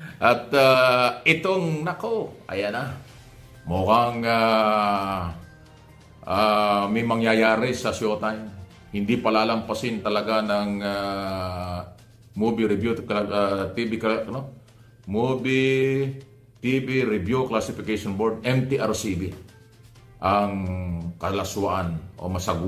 At itong, nako, ayan na. Mukhang may mangyayari sa Showtime. Hindi palalampasin talaga ng Movie Review TV, ano? Movie TV Review Classification Board, MTRCB, ang kalaswaan o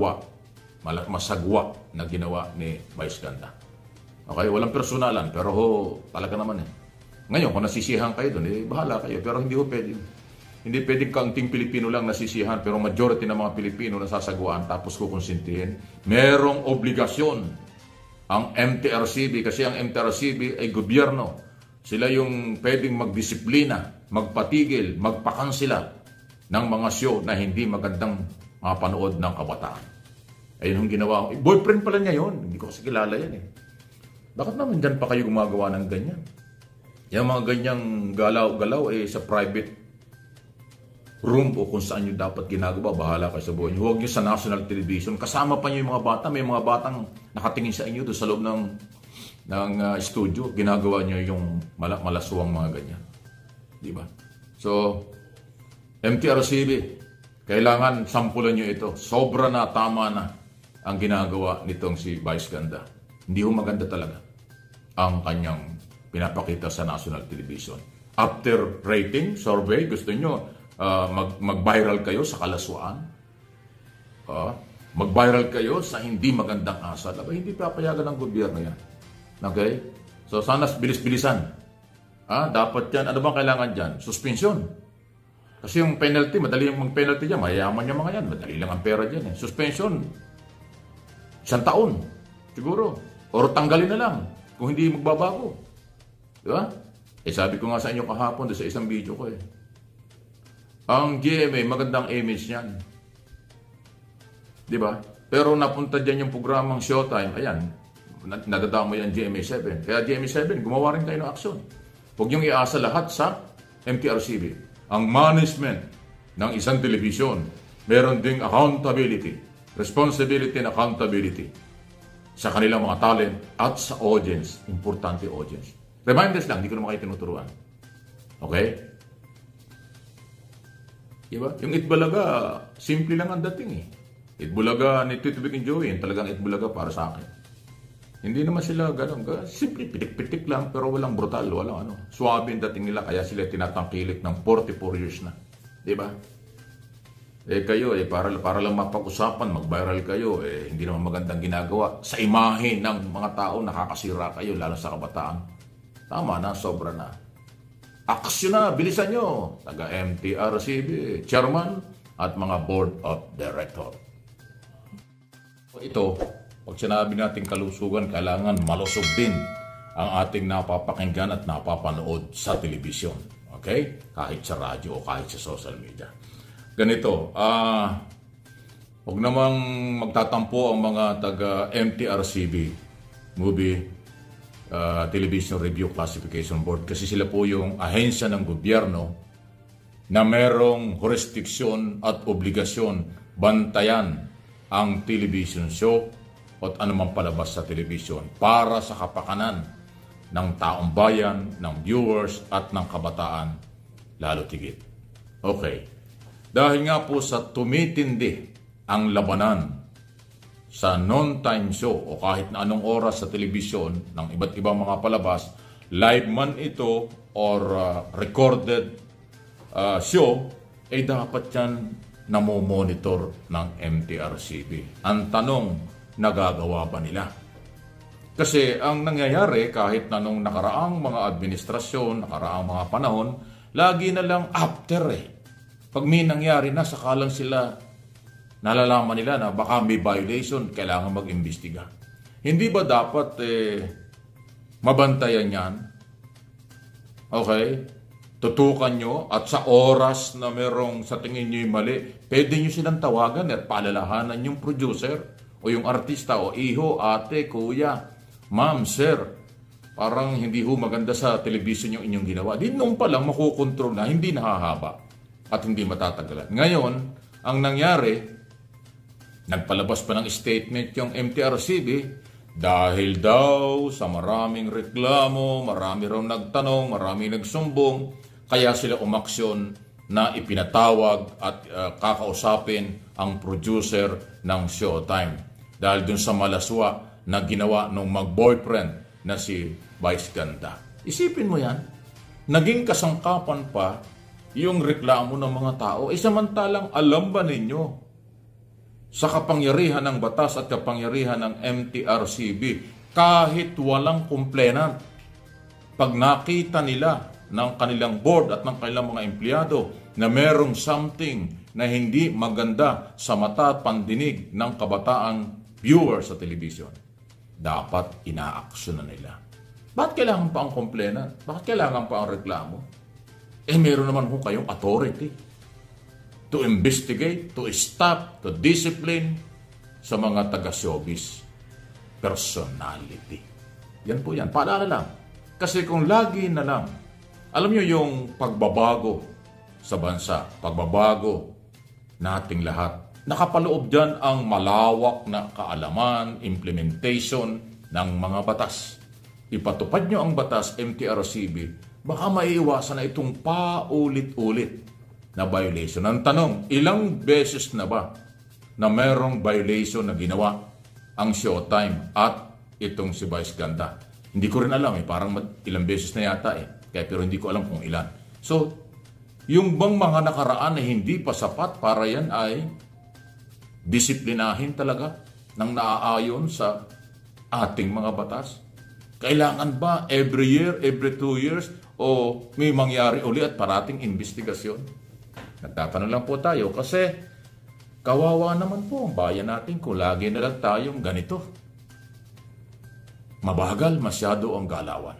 masagwa na ginawa ni Vice Ganda. Okay, walang personalan, pero talaga naman eh. Ngayon, kung nasisihan kayo doon, bahala kayo. Pero hindi pwede. Hindi pwedeng kaunting Pilipino lang nasisihan, pero majority ng mga Pilipino nasasagwaan tapos kukonsintihin. Merong obligasyon ang MTRCB kasi ang MTRCB ay gobyerno. Sila yung pwedeng magdisiplina, magpatigil, magpakansila ng mga show na hindi magandang mapanood ng kabataan. Ayun yung ginawa ko. Boyfriend pala niya yun. Hindi ko kasi kilala yan eh. Bakit naman dyan pa kayo gumagawa ng ganyan? Yung mga ganyang galaw-galaw sa private room o kung saan nyo dapat ginagawa, bahala kayo sa buhay nyo. Huwag nyo sa national television. Kasama pa nyo yung mga bata. May mga batang nakatingin sa inyo doon sa loob ng studio. Ginagawa nyo yung malaswang mga ganyan. Diba? So, MTRCB, kailangan sampulan nyo ito. Sobra na, tama na ang ginagawa nitong si Vice Ganda. Hindi ho maganda talaga ang kanyang pinapakita sa national television. After rating, survey, gusto nyo mag-viral kayo sa kalaswaan? Mag-viral kayo sa hindi magandang asal? Hindi papayagan ng gobyerno yan. Okay? So sana bilis-bilisan. Dapat yan. Ano bang kailangan dyan? Suspension. Kasi yung penalty, madali yung mag-penalty dyan. Mayayaman yung mga yan. Madali lang ang pera dyan. Suspension. 1 taon. Siguro. Or tanggalin na lang. Kung hindi magbabago. Diba? Sabi ko nga sa inyo kahapon sa isang video ko ang GMA, magandang image niyan. Diba? Pero napunta dyan yung programang Showtime. Ayan. Nadadama yan GMA7. Kaya GMA7, gumawa rin kayo ng aksyon. Huwag niyong iasa lahat sa MTRCB. Ang management ng isang television, meron ding accountability, responsibility and accountability sa kanilang mga talent at sa audience. Importante audience. Reminders lang, hindi ko naman kayo tinuturuan. Okay? Diba? Yung Itbulaga, simple lang ang dating eh. Itbulaga ni Tito Vic and Joey, talagang Itbulaga para sa akin. Hindi naman sila ganun. Simple, pitik-pitik lang, pero walang brutal, walang ano. Suwabe ang dating nila, kaya sila tinatangkilik ng 44 years na. Diba? Kayo, para lang mapag-usapan, mag-viral kayo, hindi naman magandang ginagawa. Sa imahe ng mga tao, nakakasira kayo, lalo sa kabataan. Tama na, sobra na. Aksyon na, bilisan nyo. Taga MTRCB, chairman, at mga board of director. Ito, pag sinabi natin kalusugan, kailangan malusog din ang ating napapakinggan at napapanood sa telebisyon. Okay? Kahit sa radyo o kahit sa social media. Ganito, huwag namang magtatampo ang mga taga MTRCB, Movie Television Review Classification Board, kasi sila po yung ahensya ng gobyerno na merong jurisdiksyon at obligasyon bantayan ang television show at anumang palabas sa television para sa kapakanan ng taong bayan, ng viewers at ng kabataan lalo tigit. Okay. Dahil nga po sa tumitindi ang labanan sa non-time show o kahit na anong oras sa telebisyon ng iba't ibang mga palabas, live man ito or recorded show, dapat yan namomonitor ng MTRCB. Ang tanong, nagagawa ba nila? Kasi ang nangyayari kahit na nung nakaraang mga administrasyon, nakaraang mga panahon, lagi na lang after Pag may nangyari na, saka lang sila nalalaman nila na baka may violation, kailangan mag-imbestiga. Hindi ba dapat mabantayan yan? Okay? Tutukan nyo at sa oras na merong sa tingin nyo yung mali, pwede nyo silang tawagan at palalahanan yung producer o yung artista o iho, ate, kuya, ma'am, sir. Parang hindi ho maganda sa television yung inyong ginawa. Di noon pa lang makukontrol na, hindi nahahaba at hindi matatagalan. Ngayon, ang nangyari, nagpalabas pa ng statement yung MTRCB Dahil daw sa maraming reklamo, marami raw nagtanong, marami nagsumbong, kaya sila umaksyon na ipinatawag at kakausapin ang producer ng Showtime. Dahil dun sa malaswa na ginawa ng mag-boyfriend na si Vice Ganda. Isipin mo yan, naging kasangkapan pa yung reklamo ng mga tao. Samantalang alam ba ninyo, sa kapangyarihan ng batas at kapangyarihan ng MTRCB, kahit walang complainant, pag nakita nila ng kanilang board at ng kanilang mga empleyado na merong something na hindi maganda sa mata at pandinig ng kabataang viewer sa television, dapat inaaksyon na nila. Bakit kailangan pa ang complainant? Bakit kailangan pa ang reklamo? Meron naman ho kayong authority to investigate, to stop, to discipline sa mga taga-showbiz personality. Yan po yan. Paalala lang. Kasi kung lagi na lang, alam nyo yung pagbabago sa bansa, pagbabago nating lahat, nakapaloob dyan ang malawak na kaalaman, implementation ng mga batas. Ipatupad nyo ang batas, MTRCB, baka maiiwasan na itong paulit-ulit na violation. Ang tanong, ilang beses na ba na mayroong violation na ginawa ang Showtime at itong si Vice Ganda? Hindi ko rin alam parang ilang beses na yata pero hindi ko alam kung ilan. So, yung bang mga nakaraan na hindi pa sapat para yan ay disiplinahin talaga ng naaayon sa ating mga batas? Kailangan ba every year, every 2 years, o may mangyari uli at parating investigasyon? Nagtatanong lang po tayo kasi kawawa naman po ang bayan natin kung lagi na lang tayong ganito. Mabagal masyado ang galawan.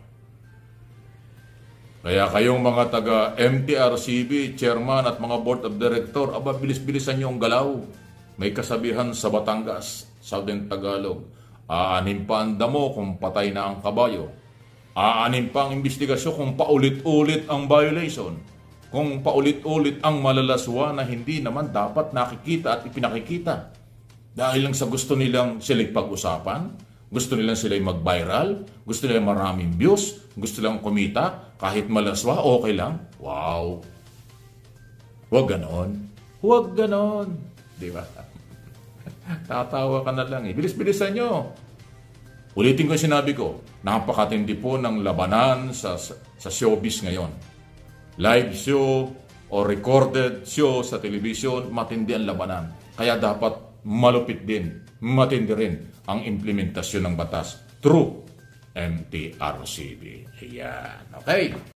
Kaya kayong mga taga MTRCB, chairman at mga board of director, bilis-bilisan nyo ang galaw. May kasabihan sa Batangas, Southern Tagalog, aanin pa ang damo kung patay na ang kabayo. Aanin pa ang investigasyon kung paulit-ulit ang violation. Kung paulit-ulit ang malalaswa na hindi naman dapat nakikita at ipinakikita. Dahil lang sa gusto nilang sila'y pag-usapan, gusto nilang sila'y mag-viral, gusto nilang maraming views, gusto nilang kumita, kahit malaswa, okay lang. Wow! Huwag ganon. Huwag ganon. Di ba? Tatawa ka na lang Bilis-bilisan nyo. Ulitin ko yung sinabi ko, napakatindi po ng labanan sa showbiz ngayon. Live show o recorded show sa television, matindi ang labanan. Kaya dapat malupit din, matindi rin ang implementasyon ng batas through MTRCB. Ayan. Okay.